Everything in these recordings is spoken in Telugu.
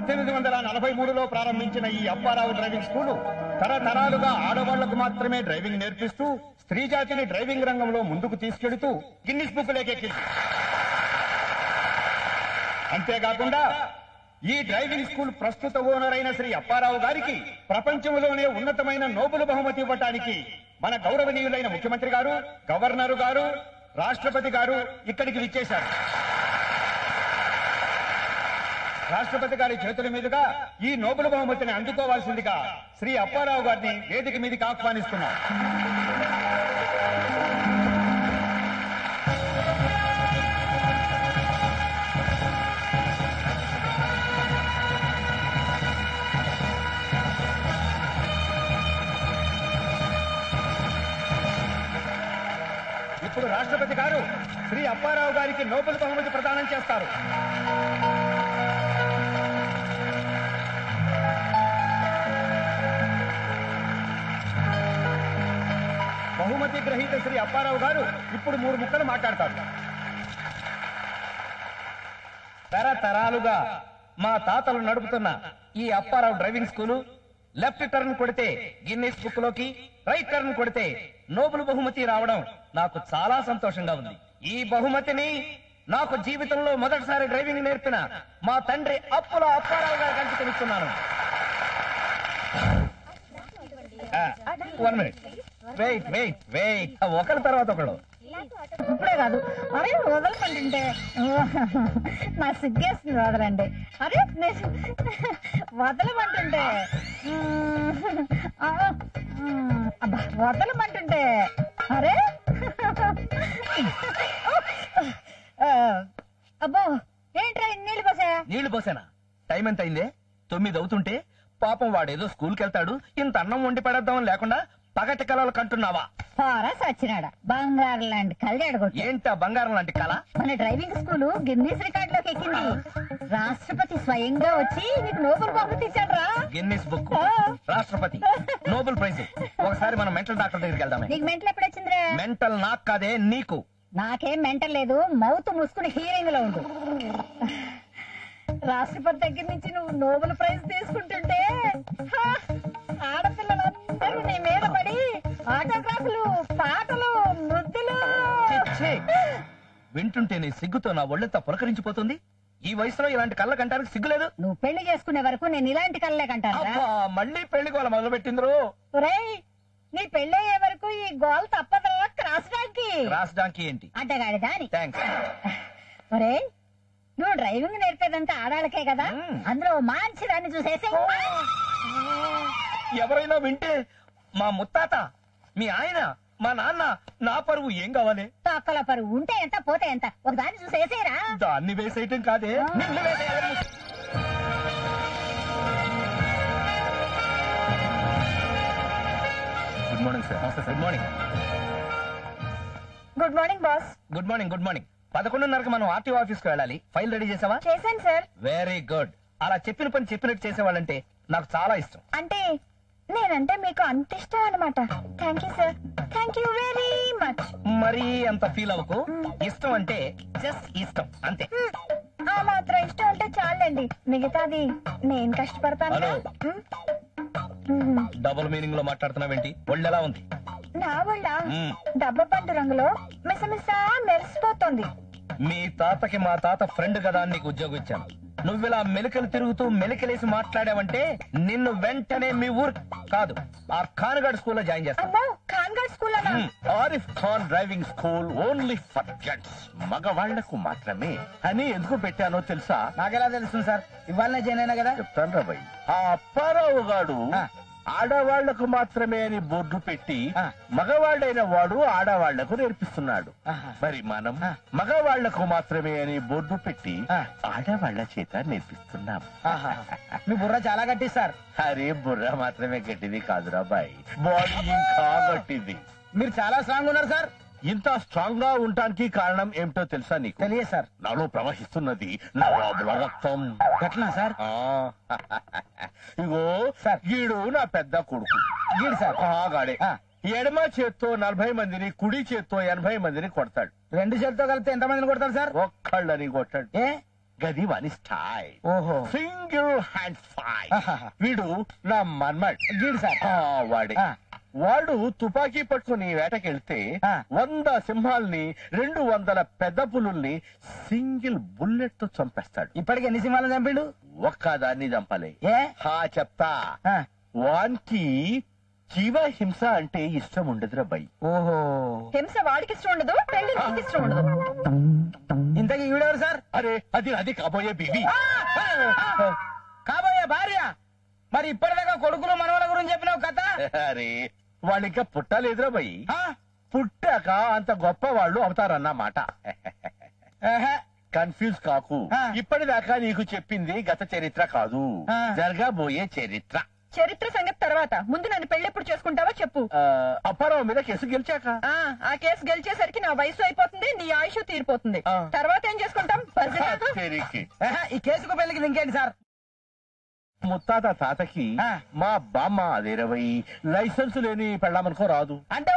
1843లో ప్రారంభించిన ఈ అప్పారావు డ్రైవింగ్ స్కూలు తరతరాలుగా ఆడవాళ్లకు మాత్రమే డ్రైవింగ్ నేర్పిస్తూ స్త్రీ జాతిని డ్రైవింగ్ రంగంలో ముందుకు తీసుకెడుతూ గిన్నిస్ బుక్ లేకెక్కింది. అంతేకాకుండా ఈ డ్రైవింగ్ స్కూల్ ప్రస్తుత ఓనర్ అయిన శ్రీ అప్పారావు గారికి ప్రపంచంలోనే ఉన్నతమైన నోబెల్ బహుమతి ఇవ్వటానికి మన గౌరవనీయులైన ముఖ్యమంత్రి గారు, గవర్నరు గారు, రాష్ట్రపతి గారు ఇక్కడికి విచ్చేశారు. రాష్ట్రపతి గారి చేతుల మీదుగా ఈ నోబెల్ బహుమతిని అందుకోవాల్సిందిగా శ్రీ అప్పారావు గారిని వేదిక మీదకి ఆహ్వానిస్తున్నాం. ఇప్పుడు రాష్ట్రపతి గారు శ్రీ అప్పారావు గారికి నోబెల్ బహుమతి ప్రదానం చేస్తారు. బహుమతి గ్రహీత శ్రీ అప్పారావు గారు ఇప్పుడు 3 ముక్కలు మాట్లాడతారు. తరతరాలుగా మా తాతలు నడుపుతున్న ఈ Apparao driving school left turn కొడితే గిన్నిస్ బుక్ లోకి, రైట్ టర్న్ కొడితే నోబెల్ బహుమతి రావడం నాకు చాలా సంతోషంగా ఉంది. ఈ బహుమతిని నాకు జీవితంలో మొదటిసారి డ్రైవింగ్ నేర్పిన మా తండ్రి అప్పుల అప్పారావు గారికి అంకితమిస్తున్నాను. 1 మినిట్ వెయిట్ ఒకరి తర్వాత ఒకడు. ఇప్పుడే కాదు, అరే వదలకంటుంటే నాకు సిగ్గేస్తుంది. వదలండి, అరే వదలమంటుంటే, అబ్బా వదలమంటుంటే, అరే అబ్బో ఏంట్రా నీళ్లు పోసానా? టైం ఎంత అయిందే? 9 అవుతుంటే పాపం వాడేదో స్కూల్కి వెళ్తాడు, ఇంత అన్నం వండి పడేద్దామని లేకుండా పగటి కళలు కంటున్నావా? ఫారస్ వచ్చినాడా బంగారం లాంటి కళ్ళాడు. ఏంటా బంగారం లాంటి కళ? మన డ్రైవింగ్ స్కూల్ గిన్నీస్ రికార్డ్ లోకి ఎక్కింది. రాష్ట్రపతి స్వయంగా వచ్చి నీకు నోబెల్ బహుమతి ఇచ్చాడు రా. గిన్నిస్ బుక్, రాష్ట్రపతి, నోబెల్ ప్రైజ్. ఒకసారి మనం మెంటల్ డాక్టర్ దగ్గరికి వెళ్దామే. నీకు మెంటల్ ఎప్పుడు వచ్చిందిరా? మెంటల్ నాకు కాదే, నీకు. నాకేం మెంటల్ లేదు, మౌత్ మూసుకుని హీరింగ్ లో ఉండు. రాష్ట్రపతి దగ్గర నుంచి నువ్వు నోబెల్ ప్రైజ్ తీసుకుంటుంటే ఆడపిల్లలందరూ నీ మీద పడి ఆటోగ్రాఫ్లు, పాటలు, నృత్యులు. వింటుంటే నీ సిగ్గుతో నా ఒళ్ళంతా పులకరించిపోతుంది. ఈ వయసులో ఇలాంటి కళ్ళ కంటానికి సిగ్గులేదు? నువ్వు పెళ్లి చేసుకునే వరకు నేను ఇలాంటి కళ్ళే కంటాను. మళ్ళీ పెళ్లి గోల మొదలు పెట్టిండ్రు. నీ పెళ్ళయ్యే వరకు ఈ గోల్ తప్పదు. క్రాస్ డాంకీ ఏంటి? అడ్డగాడి దాని. థాంక్స్. ఒరే నువ్వు డ్రైవింగ్ నేర్పేదంతా ఆడాలకే కదా, అందులో మంచి దాన్ని చూసేసి. ఎవరైనా వింటే మా ముత్తాత, మీ ఆయన, మా నాన్న, నా పరువు ఏం కావాలి? తొక్కల పరువు ఉంటే ఎంత పోతే ఎంత, ఒక దాన్ని చూసేసేరా. దాన్ని వేసేయటం కాదే, నిన్ను వేసేయాలి. Good morning sir. నమస్తే సార్. Good morning. Good morning boss. Good morning. Good morning. 11:30కి మనం ఆర్టీఓ ఆఫీస్ కు వెళ్ళాలి. ఫైల్ రెడీ చేసావా? చేశాను సార్. Very good. అలా చెప్పిన పని చెప్పినట్టు చేసేవాళ్ళంటే నాకు చాలా ఇష్టం. అంటే నేనంటే మీకు అంత ఇష్టం అనమాట. Thank you sir, thank you very much. మరీ అంత ఫీల్ అవ్వకు. ఇష్టం అంటే జస్ట్ ఇష్టం అంతే. ఆ మాత్రం ఇష్టం అంటే చాలండి, మిగతాది నేను కష్టపడతాను. డబుల్ మీనింగ్ లో మాట్లాడుతున్నావేంటి? ఒళ్ళు ఎలా ఉంది? నా ఒళ్ళ డబ్బ పండు రంగులో మిసమిసా మెరిసిపోతుంది. మీ తాతకి మా తాత ఫ్రెండ్ కదా నీకు ఉద్యోగం ఇచ్చాను. నువ్విలా మెలికలు తిరుగుతూ మెలికలేసి మాట్లాడావంటే నిన్ను వెంటనే మీ ఊరు కాదు, ఆ ఖాన్గఢ్ స్కూల్లో జాయిన్ చేస్తాను. Khangarh school Arif Khan driving school only for gents, మగవాళ్లకు మాత్రమే అని ఎందుకు పెట్టానో తెలుసా? నాకెలా తెలుస్తుంది సార్? ఇవాళనే జాయిన్ అయినా కదా. చెప్తాను రా భయ్. ఆ అప్పారావు గాడు ఆడవాళ్లకు మాత్రమే అని బోర్డు పెట్టి మగవాళ్ళైన వాడు ఆడవాళ్లకు నేర్పిస్తున్నాడు. మరి మనం మగవాళ్లకు మాత్రమే అని బోర్డు పెట్టి ఆడవాళ్ల చేత నేర్పిస్తున్నాం. మీ బుర్ర చాలా గట్టి సార్. అరే బుర్ర మాత్రమే గట్టిది కాదురా బాయ్, బాడీ ఇంకా గట్టిది. మీరు చాలా స్ట్రాంగ్ ఉన్నారు సార్. ఇంత స్ట్రాంగ్ గా ఉండటానికి కారణం ఏమిటో తెలుసా నీకు? తెలియదు సార్. నాలో ప్రవహిస్తున్నది నవాబుల రక్తం. గట్లా సార్? ఇగో సార్, గీడు నా పెద్ద కొడుకు. గీడు సార్? గాడే ఎడమ చేత్తో 40 మందిని, కుడి చేత్తో 80 మందిని కొడతాడు. 2 చేతితో కలిపితే ఎంత మందిని కొడతాడు సార్? ఒక్కళ్ళని కొట్టాడు. ఏ గది వాని స్టైల్. ఓహో. Single hand fight. ఆహాహా. వీడు నా మన్మడ్. గీడు సార్. వాడే. ఆ. వాడు తుపాకీ పట్టుకుని వేటకెళ్తే ఆ. 100 సింహాల్ని 200 పెద్ద పులుల్ని సింగిల్ బుల్లెట్ తో చంపేస్తాడు. ఇప్పటికి ఎన్ని సింహాలను చంపిండు? ఒక్కదాన్ని చంపలే. ఏ? చెప్తా. ఆ. వానికి జీవ హింస అంటే ఇష్టం ఉండదురా బై. ఓహో. హింస వాడికి ఇష్టం ఉండదు, పెళ్లి నీకు ఇష్టం ఉండదు. ఇంతకీ ఈవిడెవరు సార్? అరే అది కాబోయే బీవీ. కాబోయే భార్య. మరి ఇప్పటిదాకా కొడుకులు మనవల గురించి చెప్పినావు కథ. అరే వాళ్ళు ఇంకా పుట్టలేదురా బై. ఆ? పుట్టాక అంత గొప్ప వాళ్ళు అవుతారన్నమాట. ఆహా. కన్ఫ్యూజ్ కాకు. ఆ. ఇప్పటిదాకా నీకు చెప్పింది గత చరిత్ర కాదు, ఆ. జరగబోయే చరిత్ర. చరిత్ర సంగతి తర్వాత, ముందు నన్ను పెళ్లి ఎప్పుడు చేసుకుంటావో చెప్పు. అప్పారావు మీద కేసు గెలిచాక. ఆ కేసు గెలిచేసరికి నా వయసు అయిపోతుంది, నీ ఆయుష్ తీరిపోతుంది. ఆ. తర్వాత ఏం చేసుకుంటాం? తెరికి. ఆహా, ఈ కేసుకు పెళ్లికి ఇంకేంటి సార్? ముత్తాత తాతకి ఆ. మా బామ్మ అదేరవై లైసెన్స్ లేని పెళ్ళామనుకో రాదు. అంటే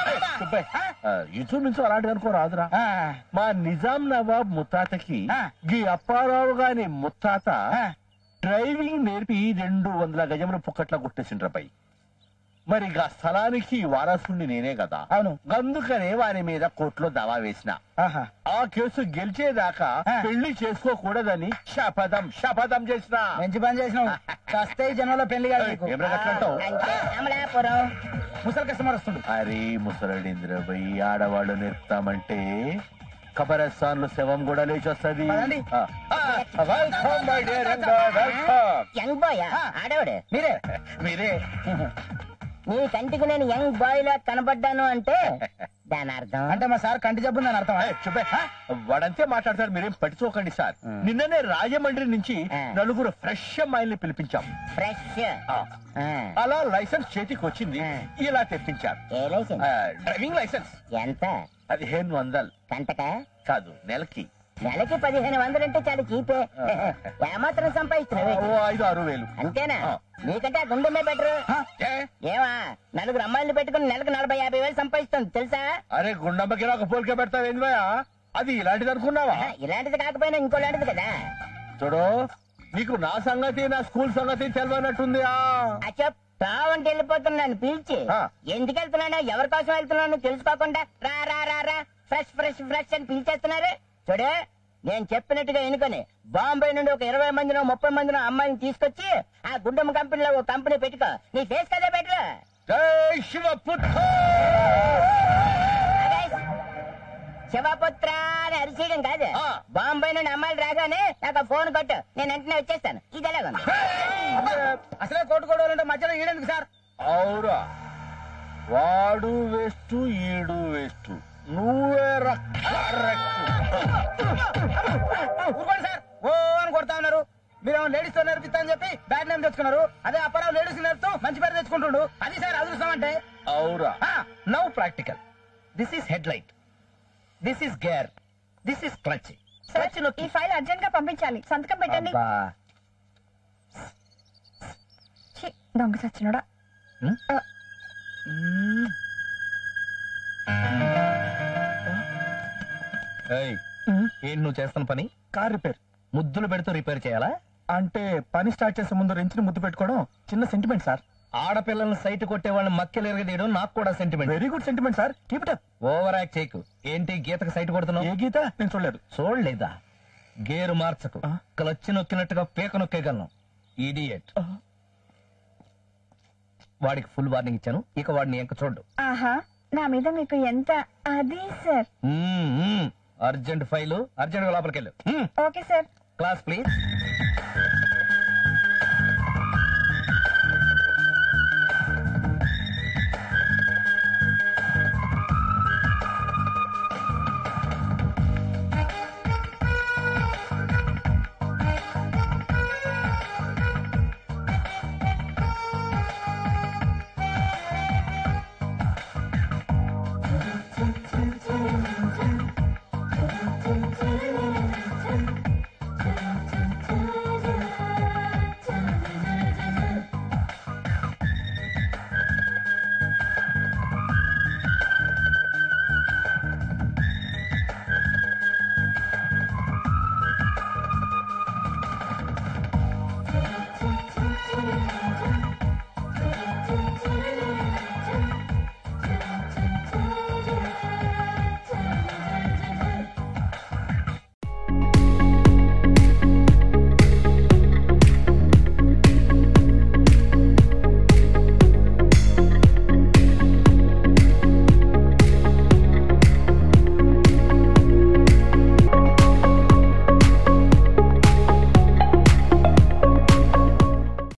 ఇంచుమించు అలాంటిది అనుకో రాదురా. ఆ. మా నిజాం నవాబ్ ముత్తాతకి ఆ. గీ అప్పారావు గాని ముత్తాత ఆ. డ్రైవింగ్ నేర్పి 200 గజములు పుక్కట్లా కొట్టేసిండ్రపై. మరి గా స్థలానికి వారసుని నేనే కదా. అవును. అందుకనే వారి మీద కోర్టులో దావా వేసిన. ఆహా. ఆ కేసు గెలిచేదాకా ఆ. పెళ్లి చేసుకోకూడదని శపథం చేసిన. మంచి పని చేసినావు. కాస్తే ఈ జనంలో పెళ్లి కాదు నీకు. ఏం రగట్లంటావు? అమలాపురం ముసలి కస్టమర్ వస్తుండు. అరే ముసలడింద్రబై, ఆడవాళ్ళు నేర్పుతామంటే కబరస్థాన్లో శవం కూడా లేచి వస్తుంది. పదండి. Welcome my dear welcome. Young boy ఆడవాడు మీరే. మీరే. నీ కంటికి నేను యంగ్ బాయ్ లా కనబడ్డాను అంటే దాని అర్థం అంటే మా సార్ కంటి జబ్బు ఉందని అర్థం. చెప్పే వాడంతే మాట్లాడతారు, మీరేం పట్టించుకోకండి సార్. నిన్ననే రాజమండ్రి నుంచి నలుగురు ఫ్రెష్ అమ్మాయిల్ని పిలిపించాం. ఫ్రెష్ ఆ. అలా లైసెన్స్ చేతికి వచ్చింది, ఇలా తెప్పించారు. A licence driving licence. ఎంత 1500 గంటక కాదు, నెలకి. నెలకి 1500 అంటే చాలా చీపే. ఏమాత్రం సంపాదిస్తున్నావే? 5-6 వేలు. అంతేనా? ఆ. నీకంటే ఆ గుండెమే బెటర్. ఏ? ఏమా నలుగురు అమ్మాయిలు పెట్టుకుని నెలకు 40-50 వేలు సంపాదిస్తుంది తెలుసా? అరే గుండమ్మకి నాకు పోలిక పెడతావు ఏంది? అది ఇలాంటిది అనుకున్నావా? ఇలాంటిది కాకపోయినా ఇంకోలాంటిది కదా. చూడు, నీకు నా సంగతి నా స్కూల్ సంగతి తెలియనట్టుంది. అచ్చప్ తావంటే వెళ్ళిపోతున్నాను పిలిచి ఆ. ఎందుకు వెళ్తున్నానో ఎవరి కోసం వెళ్తున్నానో తెలుసుకోకుండా రా రా రా రా ఫ్రెష్ ఫ్రెష్ ఫ్రెష్ అని పిలిచేస్తున్నారు. చూడు, నేను చెప్పినట్టుగా ఎన్నుకొని బాంబే నుండి ఒక 20 మందినో 30 మందినో అమ్మాయిని తీసుకొచ్చి ఆ గుండమ్మ కంపెనీలో ఒక కంపెనీ పెట్టుకో. నీ ఫేస్ కదా బెటర్. జై శివపుత్ర. శివపుత్ర అని అరిచేయడం కాదు. ఆ. బాంబే నుండి అమ్మాయిలు రాగానే నాకు ఫోన్ కొట్టు, నేను వెంటనే వచ్చేస్తాను. ఇది ఎలాగ అసలే కోటు గొడవలు మధ్యలో ఈడెందుకు సార్? అవురా, వాడు వేస్ట్ ఈడు వేస్ట్, నువ్వే ఊరుకోండి సార్. ఓ అని కొడతా ఉన్నారు. మీరు లేడీస్ తో నేర్పిస్తా అని చెప్పి బ్యాడ్ నేమ్ తెచ్చుకున్నారు. అదే అప్పారావు లేడీస్ నేర్పుతూ మంచి పేరు తెచ్చుకుంటుండు. అది సార్ అదృష్టం అంటే. అవురా. Now practical. This is headlight, this is gear, this is clutch. Sir, ఈ ఫైల్ అర్జెంట్ గా పంపించాలి, సంతకం పెట్టండి. ఛీ, దొంగ సచ్చినోడా. ఏంటి నువ్వు చేస్తున్న పని? Car repair. ముద్దులు పెడుతూ రిపేర్ చేయాలా? అంటే పని స్టార్ట్ చేసే ముందు రెంచుని ముద్దు పెట్టుకోవడం చిన్న సెంటిమెంట్ సార్. ఆడపిల్లలను సైట్ కొట్టే వాళ్ళని మక్కెలు ఎరగదీయడం నాకు కూడా sentiment. Very good sentiment sir, keep it up. Over act చేయకు. ఏంటి గీతకు సైట్ కొడుతున్నావు? ఏ గీత? నేను చూడలేదు. చూడలేదా? గేరు మార్చకు, క్లచ్ నొక్కినట్టుగా పీక నొక్కేయగలను. ఇడియట్. వాడికి ఫుల్ వార్నింగ్ ఇచ్చాను, ఇక వాడిని ఎంక చూడు. ఆహా, నా మీద మీకు ఎంత అది సార్. అర్జెంట్ ఫైలు, అర్జెంట్ గా లోపలికి వెళ్ళు. Okay sir. Class please.